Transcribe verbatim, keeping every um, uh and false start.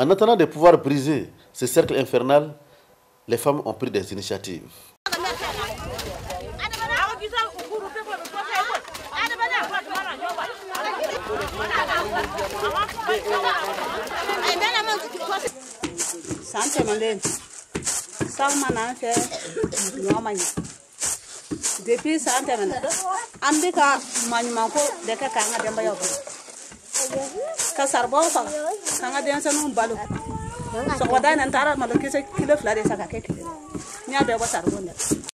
En attendant de pouvoir briser ce cercle infernal, les femmes ont pris des initiatives. Depuis ça, Ambika Manimanko, de Kanga Dembayo. Kasarbo, Kanga Denson Balo. So, what I and Tara Malakis, kilo flat is a cake. Near there was a wonder.